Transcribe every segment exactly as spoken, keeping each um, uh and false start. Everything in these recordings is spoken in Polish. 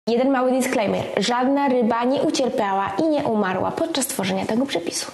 Jeden mały disclaimer. Żadna ryba nie ucierpiała i nie umarła podczas tworzenia tego przepisu.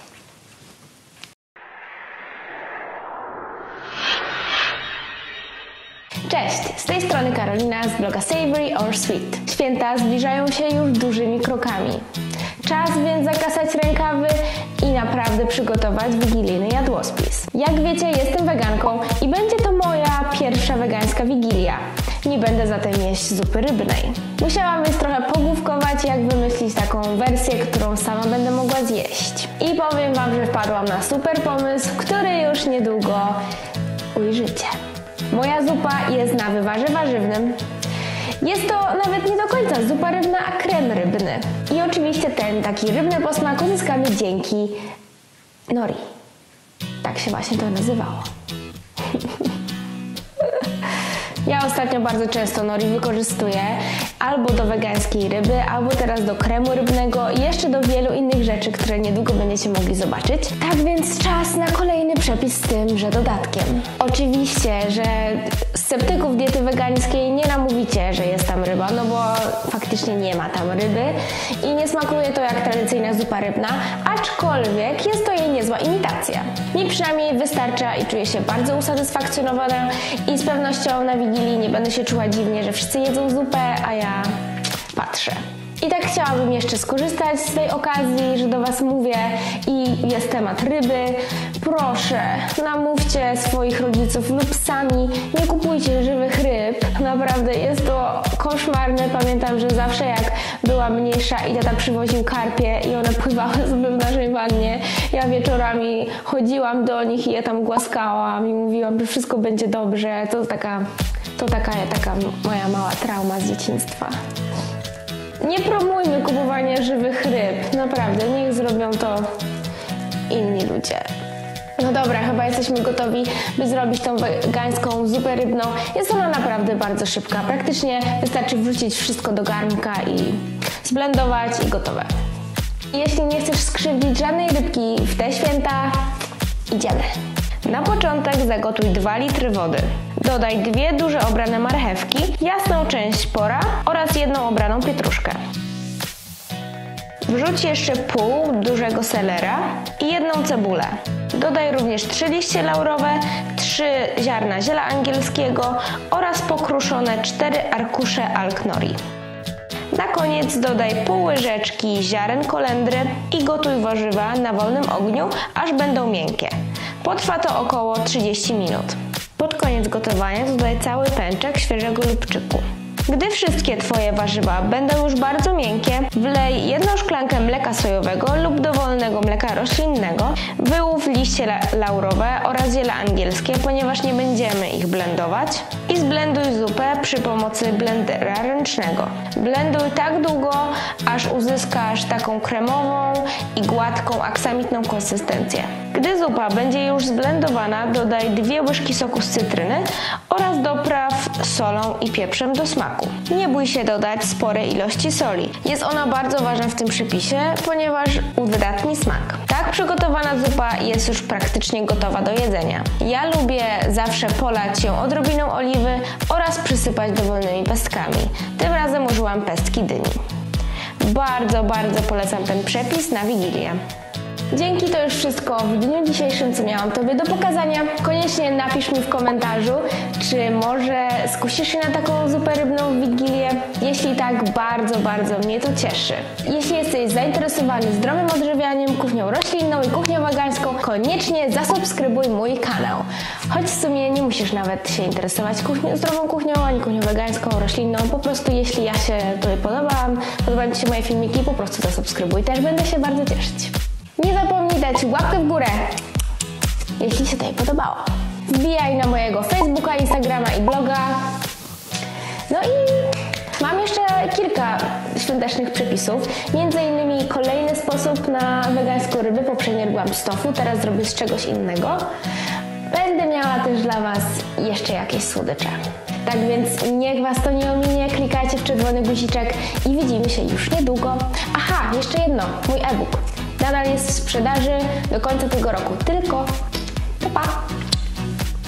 Cześć, z tej strony Karolina z bloga Savory or Sweet. Święta zbliżają się już dużymi krokami. Czas więc zakasać rękawy i naprawdę przygotować wigilijny jadłospis. Jak wiecie, jestem weganką i będzie to moja pierwsza wegańska wigilia. Nie będę zatem jeść zupy rybnej. Musiałam więc trochę pogłówkować, jak wymyślić taką wersję, którą sama będę mogła zjeść. I powiem Wam, że wpadłam na super pomysł, który już niedługo ujrzycie. Moja zupa jest na wywarze warzywnym. Jest to nawet nie do końca zupa rybna, a krem rybny. I oczywiście ten taki rybny posmak uzyskamy dzięki nori. Tak się właśnie to nazywało. Ja ostatnio bardzo często nori wykorzystuję albo do wegańskiej ryby, albo teraz do kremu rybnego i jeszcze do wielu innych rzeczy, które niedługo będziecie mogli zobaczyć. Tak więc czas na kolejny przepis z tymże dodatkiem. Oczywiście, że sceptyków diety wegańskiej nie namówicie, że jest tam ryba, no bo faktycznie nie ma tam ryby i nie smakuje to jak tradycyjna zupa rybna, aczkolwiek jest to jej niezła imitacja. Mi przynajmniej wystarcza i czuję się bardzo usatysfakcjonowana i z pewnością na Wigilii nie będę się czuła dziwnie, że wszyscy jedzą zupę, a ja patrzę. I tak chciałabym jeszcze skorzystać z tej okazji, że do Was mówię i jest temat ryby. Proszę, namówcie swoich rodziców lub sami, nie kupujcie żywych ryb. Naprawdę jest to koszmarne. Pamiętam, że zawsze jak była mniejsza i tata przywoził karpie i one pływały sobie w naszej wannie, ja wieczorami chodziłam do nich i je tam głaskałam i mówiłam, że wszystko będzie dobrze. To taka, to taka, taka moja mała trauma z dzieciństwa. Nie promujmy kupowania żywych ryb. Naprawdę, niech zrobią to inni ludzie. No dobra, chyba jesteśmy gotowi, by zrobić tą wegańską zupę rybną. Jest ona naprawdę bardzo szybka. Praktycznie wystarczy wrzucić wszystko do garnka i zblendować i gotowe. Jeśli nie chcesz skrzywdzić żadnej rybki w te święta, idziemy. Na początek zagotuj dwa litry wody. Dodaj dwie duże obrane marchewki, jasną część pora oraz jedną obraną pietruszkę. Wrzuć jeszcze pół dużego selera i jedną cebulę. Dodaj również trzy liście laurowe, trzy ziarna ziela angielskiego oraz pokruszone cztery arkusze alg nori. Na koniec dodaj pół łyżeczki ziaren kolendry i gotuj warzywa na wolnym ogniu, aż będą miękkie. Potrwa to około trzydzieści minut. Pod koniec gotowania dodaj cały pęczek świeżego lubczyku. Gdy wszystkie Twoje warzywa będą już bardzo miękkie, wlej jedną szklankę mleka sojowego lub dowolnego mleka roślinnego, wyłów liście la laurowe oraz ziele angielskie, ponieważ nie będziemy ich blendować i zblenduj zupę przy pomocy blendera ręcznego. Blenduj tak długo, aż uzyskasz taką kremową i gładką, aksamitną konsystencję. Gdy zupa będzie już zblendowana, dodaj dwie łyżki soku z cytryny oraz dopraw solą i pieprzem do smaku. Nie bój się dodać sporej ilości soli. Jest ona bardzo ważna w tym przepisie, ponieważ uwydatni smak. Tak przygotowana zupa jest już praktycznie gotowa do jedzenia. Ja lubię zawsze polać ją odrobiną oliwy oraz przysypać dowolnymi pestkami. Tym razem użyłam pestki dyni. Bardzo, bardzo polecam ten przepis na Wigilię. Dzięki, to już wszystko w dniu dzisiejszym, co miałam Tobie do pokazania. Koniecznie napisz mi w komentarzu, czy może skusisz się na taką zupę rybną w Wigilię. Jeśli tak, bardzo, bardzo mnie to cieszy. Jeśli jesteś zainteresowany zdrowym odżywianiem, kuchnią roślinną i kuchnią wegańską, koniecznie zasubskrybuj mój kanał. Choć w sumie nie musisz nawet się interesować kuchnią, zdrową kuchnią, ani kuchnią wegańską, roślinną. Po prostu jeśli ja się Tobie podobam, podobają Ci się moje filmiki, po prostu zasubskrybuj. Też będę się bardzo cieszyć. Nie zapomnij dać łapkę w górę, jeśli się Tobie podobało. Wbijaj na mojego Facebooka, Instagrama i bloga. No i mam jeszcze kilka świątecznych przepisów. Między innymi kolejny sposób na wegańską rybę. Poprzednio robiłam z tofu, teraz zrobię z czegoś innego. Będę miała też dla Was jeszcze jakieś słodycze. Tak więc niech Was to nie ominie, klikajcie w czerwony guziczek i widzimy się już niedługo. Aha, jeszcze jedno, mój e-book nadal jest w sprzedaży do końca tego roku, tylko to pa!